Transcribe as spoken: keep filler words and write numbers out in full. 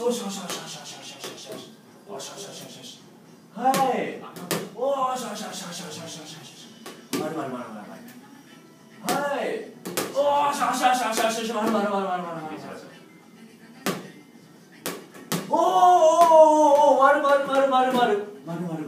しよしよしよしよしよしよしよしよしよしよしよしよしよし。はいおーしよしよしよしよしよしよしよし。まるまるまるまるまる。はいおーしよしよしよしよしよし。まるまるまるまるまるまる。おーおーおーおーまるまるまるまるまるまるまる。